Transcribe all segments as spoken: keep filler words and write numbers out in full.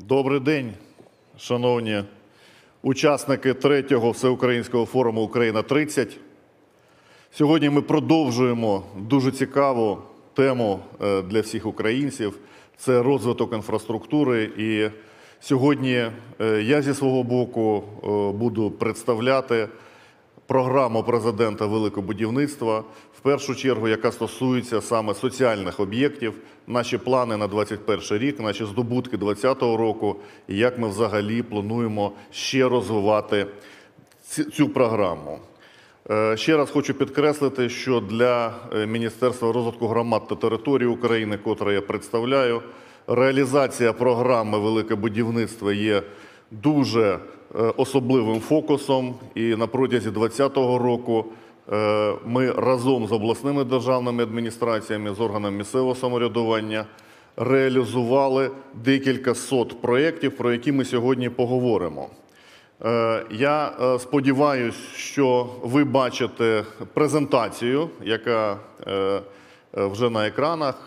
Добрий день, шановні учасники третього Всеукраїнського форуму «Україна-тридцять». Сьогодні ми продовжуємо дуже цікаву тему для всіх українців – це розвиток інфраструктури. І сьогодні я зі свого боку буду представляти програму президента «Велике будівництво», в першу чергу, яка стосується саме соціальних об'єктів, наші плани на двадцять перший рік, наші здобутки двадцятого року і як ми взагалі плануємо ще розвивати цю програму. Ще раз хочу підкреслити, що для Міністерства розвитку громад та територій України, котре я представляю, реалізація програми «Велике будівництво» є дуже особливим фокусом. І на протязі двадцятого року ми разом з обласними державними адміністраціями, з органами місцевого самоврядування реалізували декілька сот проєктів, про які ми сьогодні поговоримо. Я сподіваюся, що ви бачите презентацію, яка вже на екранах.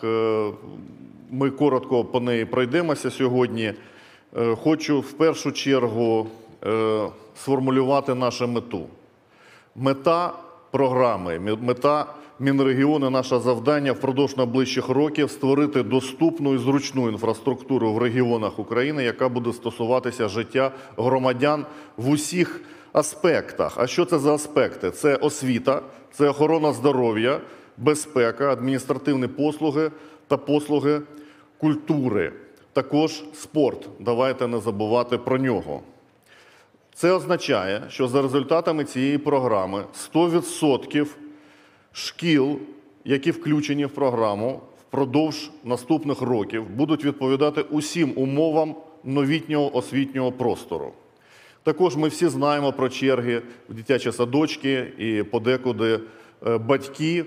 Ми коротко по неї пройдемося сьогодні. Хочу в першу чергу сформулювати нашу мету. Мета програми, мета Мінрегіону, наше завдання впродовж найближчих років – створити доступну і зручну інфраструктуру в регіонах України, яка буде стосуватися життя громадян в усіх аспектах. А що це за аспекти? Це освіта, це охорона здоров'я, безпека, адміністративні послуги та послуги культури. Також спорт, давайте не забувати про нього. Це означає, що за результатами цієї програми сто відсотків шкіл, які включені в програму, впродовж наступних років будуть відповідати усім умовам новітнього освітнього простору. Також ми всі знаємо про черги в дитячі садочки і подекуди батьки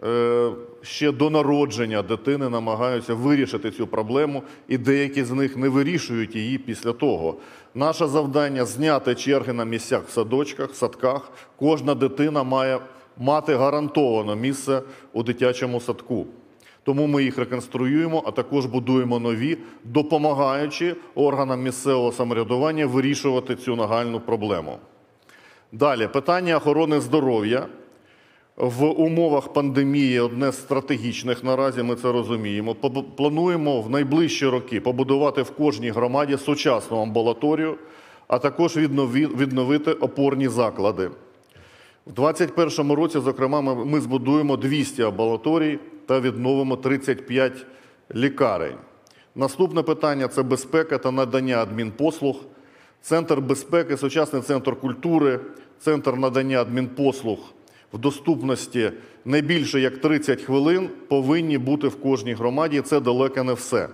ще до народження дитини намагаються вирішити цю проблему, і деякі з них не вирішують її після того. Наше завдання – зняти черги на місцях в садочках, садках. Кожна дитина має мати гарантовано місце у дитячому садку. Тому ми їх реконструюємо, а також будуємо нові, допомагаючи органам місцевого самоврядування вирішувати цю нагальну проблему. Далі, питання охорони здоров'я. В умовах пандемії одне з стратегічних наразі, ми це розуміємо. Плануємо в найближчі роки побудувати в кожній громаді сучасну амбулаторію, а також відновити опорні заклади. В двадцять першому році, зокрема, ми збудуємо двісті амбулаторій та відновимо тридцять п'ять лікарень. Наступне питання – це безпека та надання адмінпослуг. Центр безпеки, сучасний центр культури, центр надання адмінпослуг в доступності не більше як тридцять хвилин повинні бути в кожній громаді. Це далеко не все.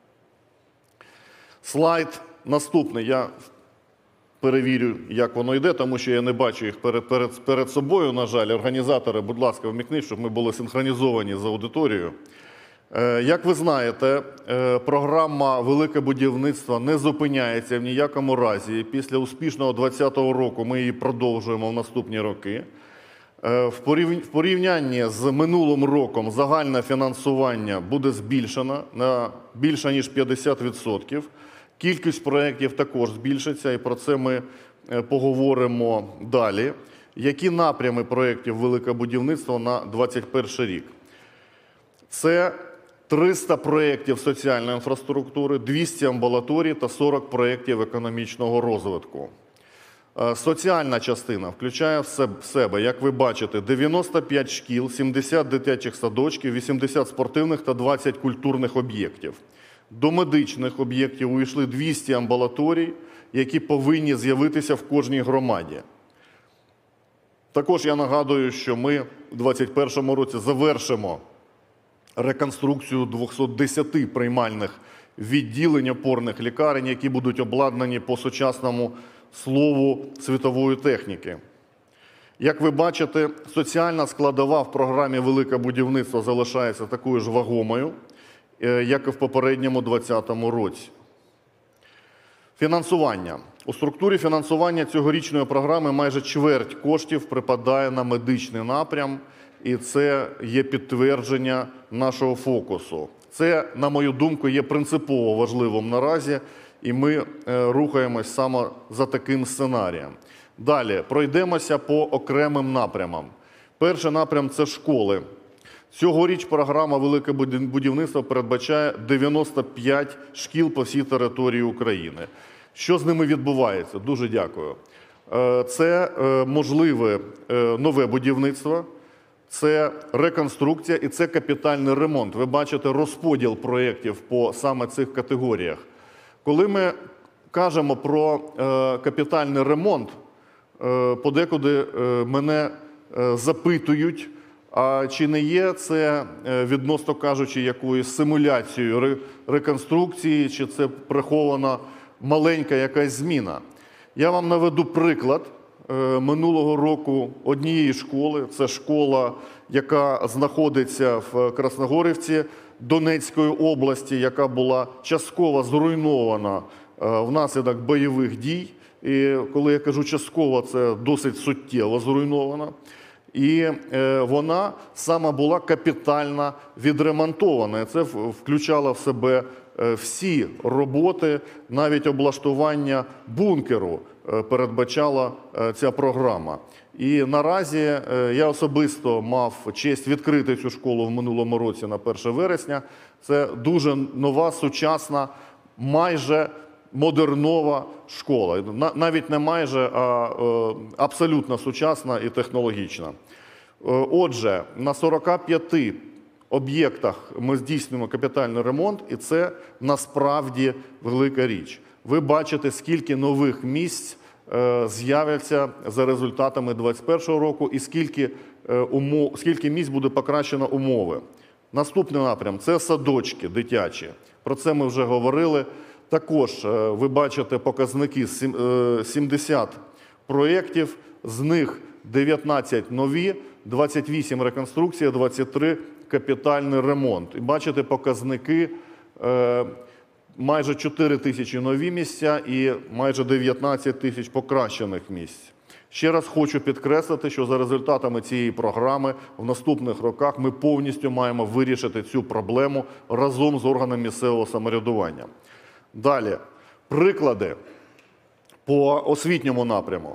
Слайд наступний. Я перевірю, як воно йде, тому що я не бачу їх перед, перед, перед собою, на жаль. Організатори, будь ласка, вмікніть, щоб ми були синхронізовані з аудиторією. Як ви знаєте, програма «Велике будівництво» не зупиняється в ніякому разі. Після успішного двадцятого року ми її продовжуємо в наступні роки. В порівнянні з минулим роком загальне фінансування буде збільшено на більше ніж п'ятдесят відсотків. Кількість проєктів також збільшиться, і про це ми поговоримо далі. Які напрями проєктів «Велике будівництво» на двадцять перший рік? Це триста проєктів соціальної інфраструктури, двісті амбулаторій та сорок проєктів економічного розвитку. Соціальна частина включає в себе, як ви бачите, дев'яносто п'ять шкіл, сімдесят дитячих садочків, вісімдесят спортивних та двадцять культурних об'єктів. До медичних об'єктів увійшли двісті амбулаторій, які повинні з'явитися в кожній громаді. Також я нагадую, що ми у двадцять першому році завершимо реконструкцію двохсот десяти приймальних відділень опорних лікарень, які будуть обладнані по сучасному слову світової техніки. Як ви бачите, соціальна складова в програмі «Велике будівництво» залишається такою ж вагомою, як і в попередньому двадцятому році. Фінансування. У структурі фінансування цьогорічної програми майже чверть коштів припадає на медичний напрям, і це є підтвердження нашого фокусу. Це, на мою думку, є принципово важливим наразі, і ми рухаємось саме за таким сценарієм. Далі, пройдемося по окремим напрямам. Перший напрям – це школи. Цьогоріч програма «Велике будівництво» передбачає дев'яносто п'ять шкіл по всій території України. Що з ними відбувається? Дуже дякую. Це можливе нове будівництво, це реконструкція і це капітальний ремонт. Ви бачите розподіл проєктів по саме цих категоріях. Коли ми кажемо про капітальний ремонт, подекуди мене запитують, а чи не є це, відносно кажучи, якоюсь симуляцією реконструкції, чи це прихована маленька якась зміна. Я вам наведу приклад минулого року однієї школи. Це школа, яка знаходиться в Красногорівці Донецької області, яка була частково зруйнована внаслідок бойових дій. І коли я кажу частково, це досить суттєво зруйнована. І вона сама була капітально відремонтована. Це включало в себе всі роботи, навіть облаштування бункеру передбачала ця програма. І наразі я особисто мав честь відкрити цю школу в минулому році на перше вересня. Це дуже нова, сучасна, майже модернова школа. Навіть не майже, а абсолютно сучасна і технологічна. Отже, на сорока п'яти об'єктах ми здійснюємо капітальний ремонт, і це насправді велика річ. Ви бачите, скільки нових місць з'являться за результатами двадцять першого року і скільки, умов, скільки місць буде покращено умови. Наступний напрям – це садочки дитячі. Про це ми вже говорили. Також ви бачите показники сімдесят проєктів, з них дев'ятнадцять нові, двадцять вісім реконструкція, двадцять три капітальний ремонт. І бачите показники майже чотири тисячі нові місця і майже дев'ятнадцять тисяч покращених місць. Ще раз хочу підкреслити, що за результатами цієї програми в наступних роках ми повністю маємо вирішити цю проблему разом з органами місцевого самоврядування. Далі, приклади по освітньому напряму.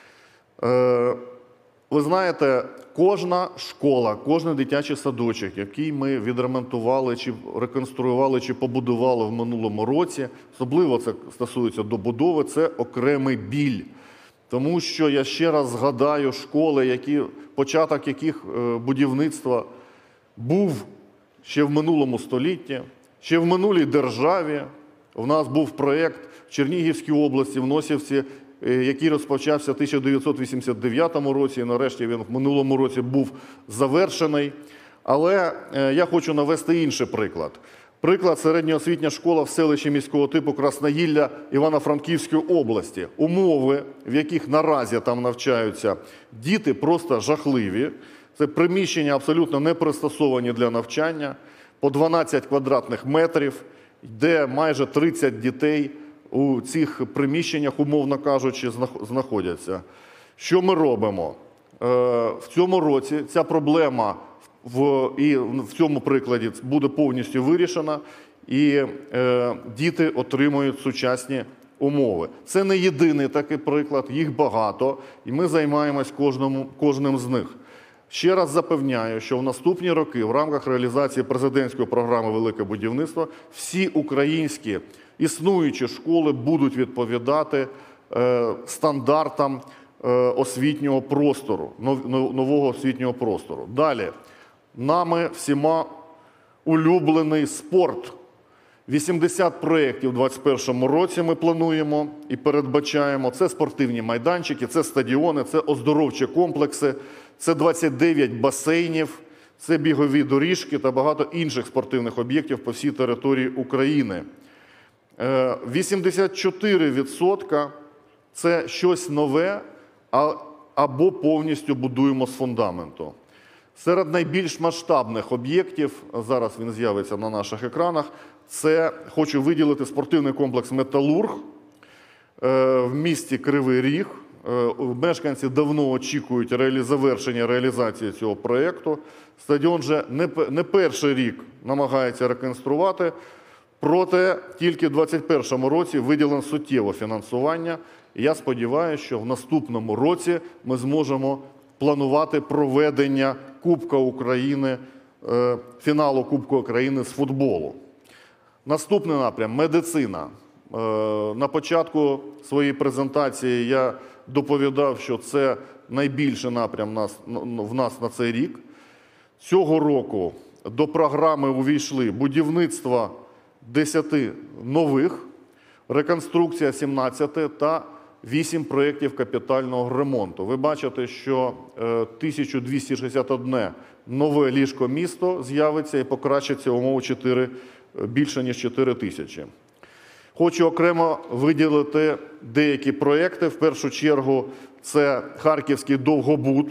Ви знаєте, кожна школа, кожен дитячий садочок, який ми відремонтували, чи реконструювали, чи побудували в минулому році, особливо це стосується добудови, це окремий біль. Тому що я ще раз згадаю школи, які, початок яких будівництва був ще в минулому столітті, ще в минулій державі. У нас був проєкт в Чернігівській області, в Носівці, який розпочався в тисяча дев'ятсот вісімдесят дев'ятому році, і нарешті він в минулому році був завершений. Але я хочу навести інший приклад. Приклад – середньоосвітня школа в селищі міського типу Красногілля Івано-Франківської області. Умови, в яких наразі там навчаються діти, просто жахливі. Це приміщення абсолютно не пристосовані для навчання, по дванадцять квадратних метрів, де майже тридцять дітей у цих приміщеннях, умовно кажучи, знаходяться. Що ми робимо? В цьому році ця проблема в, і в цьому прикладі буде повністю вирішена, і е, діти отримують сучасні умови. Це не єдиний такий приклад, їх багато, і ми займаємось кожному, кожним з них. Ще раз запевняю, що в наступні роки в рамках реалізації президентської програми «Велике будівництво» всі українські існуючі школи будуть відповідати е, стандартам е, освітнього простору, нов, нового освітнього простору. Далі. Нами всіма улюблений спорт. вісімдесят проєктів у двадцять першому році ми плануємо і передбачаємо. Це спортивні майданчики, це стадіони, це оздоровчі комплекси, це двадцять дев'ять басейнів, це бігові доріжки та багато інших спортивних об'єктів по всій території України. вісімдесят чотири відсотки – це щось нове або повністю будуємо з фундаменту. Серед найбільш масштабних об'єктів, зараз він з'явиться на наших екранах, це хочу виділити спортивний комплекс «Металург» в місті Кривий Ріг. Мешканці давно очікують реалі... завершення реалізації цього проєкту. Стадіон вже не, не перший рік намагається реконструювати. Проте тільки в двадцять першому році виділено суттєве фінансування. І я сподіваюся, що в наступному році ми зможемо планувати проведення Кубка України, фіналу Кубку України з футболу. Наступний напрям – медицина. На початку своєї презентації я доповідав, що це найбільший напрям в нас на цей рік. Цього року до програми увійшли будівництво десяти нових, реконструкція сімнадцяти та вісім проєктів капітального ремонту. Ви бачите, що тисяча двісті шістдесят одне нове ліжко-місто з'явиться і покращиться умови чотири, більше ніж чотири тисячі. Хочу окремо виділити деякі проєкти. В першу чергу це Харківський Довгобуд,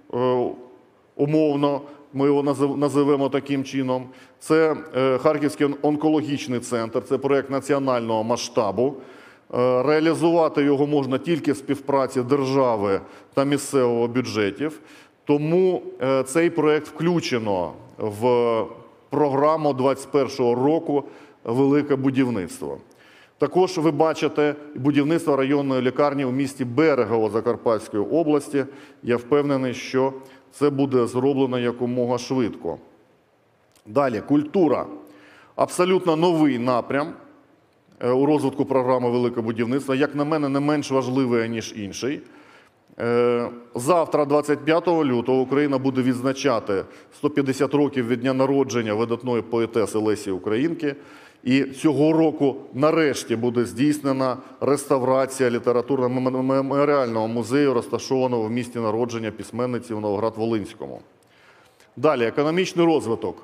умовно ми його називемо таким чином. Це Харківський онкологічний центр, це проєкт національного масштабу. Реалізувати його можна тільки в співпраці держави та місцевого бюджетів. Тому цей проєкт включено в програму двадцять першого року «Велике будівництво». Також ви бачите будівництво районної лікарні у місті Берегово Закарпатської області. Я впевнений, що це буде зроблено якомога швидко. Далі, культура. Абсолютно новий напрям у розвитку програми «Велике будівництво», як на мене, не менш важливий, ніж інший. Завтра, двадцять п'ятого лютого, Україна буде відзначати сто п'ятдесят років від дня народження видатної поетеси Лесі Українки. І цього року нарешті буде здійснена реставрація літературно-меморіального музею, розташованого в місті народження письменниці в Новоград-Волинському. Далі, економічний розвиток.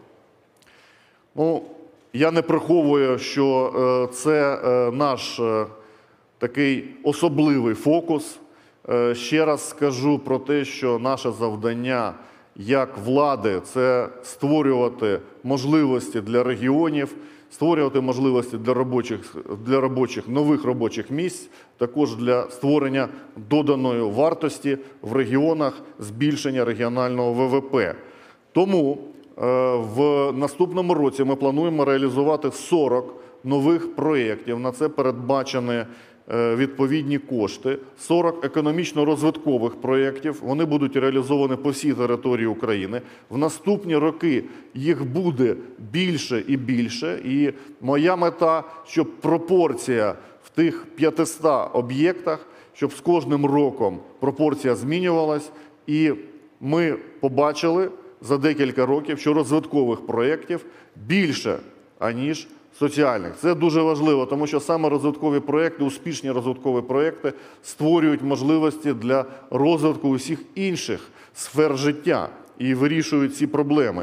Ну, я не приховую, що це наш такий особливий фокус. Ще раз скажу про те, що наше завдання як влади – це створювати можливості для регіонів, створювати можливості для робочих, для робочих, нових робочих місць, також для створення доданої вартості в регіонах, збільшення регіонального Вэ Вэ Пе. Тому в наступному році ми плануємо реалізувати сорок нових проєктів. На це передбачені відповідні кошти. сорок економічно-розвиткових проєктів. Вони будуть реалізовані по всій території України. В наступні роки їх буде більше і більше. І моя мета, щоб пропорція в тих п'ятистах об'єктах, щоб з кожним роком пропорція змінювалась. І ми побачили за декілька років, що розвиткових проєктів більше, аніж соціальних. Це дуже важливо, тому що саме розвиткові проєкти, успішні розвиткові проєкти створюють можливості для розвитку усіх інших сфер життя і вирішують ці проблеми.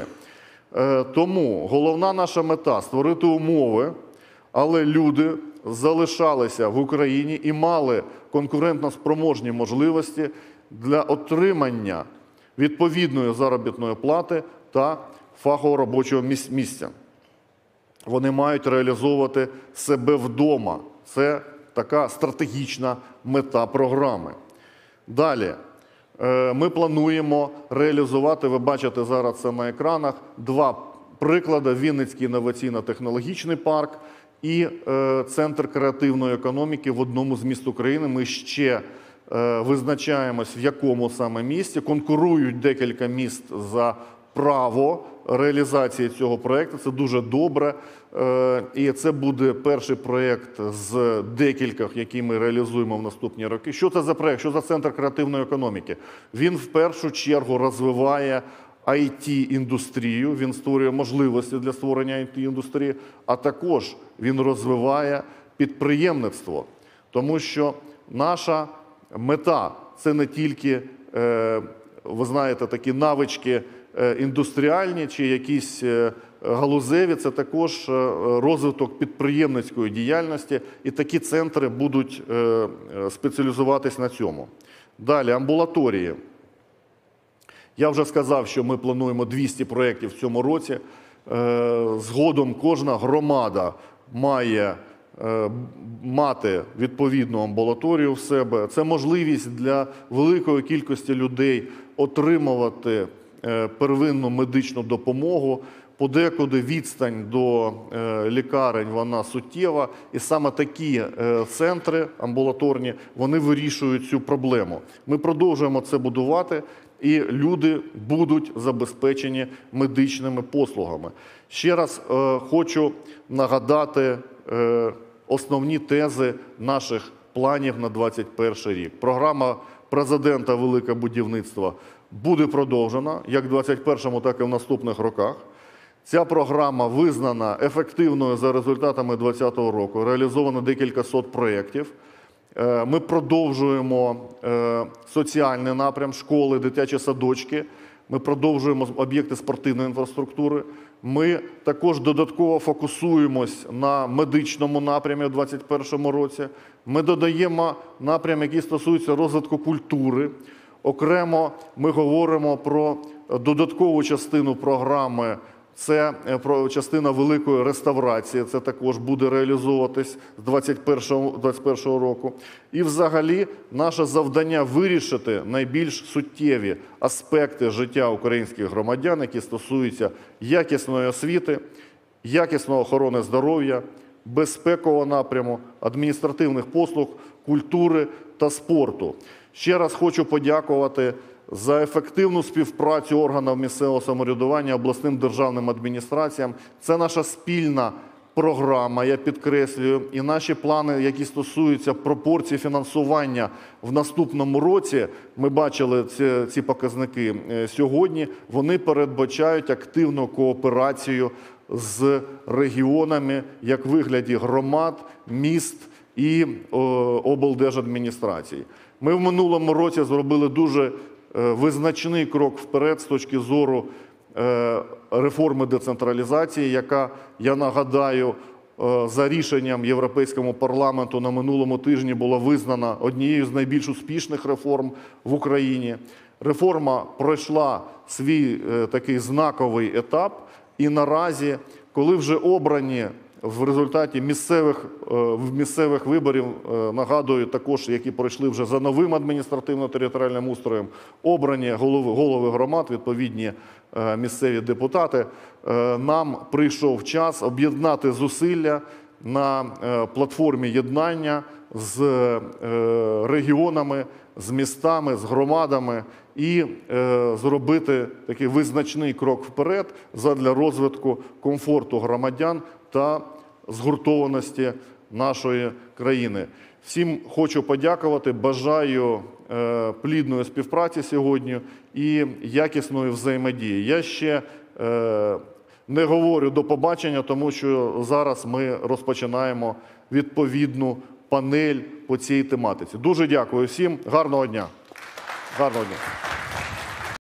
Тому головна наша мета – створити умови, але люди залишалися в Україні і мали конкурентно-спроможні можливості для отримання відповідної заробітної плати та фахового робочого місця. Вони мають реалізовувати себе вдома. Це така стратегічна мета програми. Далі. Ми плануємо реалізувати, ви бачите зараз це на екранах, два приклади: Вінницький інноваційно-технологічний парк і Центр креативної економіки в одному з міст України. Ми ще визначаємось, в якому саме місті. Конкурують декілька міст за право реалізації цього проєкту. Це дуже добре. І це буде перший проєкт з декількох, який ми реалізуємо в наступні роки. Що це за проєкт? Що за Центр креативної економіки? Він в першу чергу розвиває ай ті-індустрію, він створює можливості для створення ай ті-індустрії, а також він розвиває підприємництво. Тому що наша мета – це не тільки, ви знаєте, такі навички індустріальні чи якісь галузеві, це також розвиток підприємницької діяльності, і такі центри будуть спеціалізуватись на цьому. Далі, амбулаторії. Я вже сказав, що ми плануємо двісті проєктів в цьому році. Згодом кожна громада має мати відповідну амбулаторію в себе. Це можливість для великої кількості людей отримувати первинну медичну допомогу. подекуди відстань до лікарень вона суттєва, і саме такі центри амбулаторні, вони вирішують цю проблему. Ми продовжуємо це будувати, і люди будуть забезпечені медичними послугами. Ще раз хочу нагадати основні тези наших планів на двадцять перший рік. Програма президента «Велике будівництво» буде продовжена як в двадцять першому, так і в наступних роках. Ця програма визнана ефективною за результатами двадцятого року, реалізовано декілька сот проєктів. Ми продовжуємо соціальний напрям, школи, дитячі садочки. Ми продовжуємо об'єкти спортивної інфраструктури. Ми також додатково фокусуємось на медичному напрямі у двадцять першому році. Ми додаємо напрям, який стосується розвитку культури. Окремо ми говоримо про додаткову частину програми. Це частина великої реставрації, це також буде реалізовуватись з двадцять першого року. І взагалі наше завдання вирішити найбільш суттєві аспекти життя українських громадян, які стосуються якісної освіти, якісної охорони здоров'я, безпекового напряму, адміністративних послуг, культури та спорту. Ще раз хочу подякувати за ефективну співпрацю органів місцевого самоврядування, обласним державним адміністраціям. Це наша спільна програма, я підкреслюю, і наші плани, які стосуються пропорцій фінансування в наступному році, ми бачили ці, ці показники сьогодні, вони передбачають активну кооперацію з регіонами, як в вигляді громад, міст і о, облдержадміністрацій. Ми в минулому році зробили дуже визначний крок вперед з точки зору реформи децентралізації, яка, я нагадаю, за рішенням Європейського парламенту на минулому тижні була визнана однією з найбільш успішних реформ в Україні. Реформа пройшла свій такий знаковий етап, і наразі, коли вже обрані в результаті місцевих, місцевих виборів, нагадую, також, які пройшли вже за новим адміністративно-територіальним устроєм, обрані голови, голови громад, відповідні місцеві депутати, нам прийшов час об'єднати зусилля на платформі єднання з регіонами, з містами, з громадами і зробити такий визначний крок вперед задля розвитку комфорту громадян та згуртованості нашої країни. Всім хочу подякувати, бажаю е, плідної співпраці сьогодні і якісної взаємодії. Я ще е, не говорю до побачення, тому що зараз ми розпочинаємо відповідну панель по цій тематиці. Дуже дякую всім, гарного дня. Гарного дня.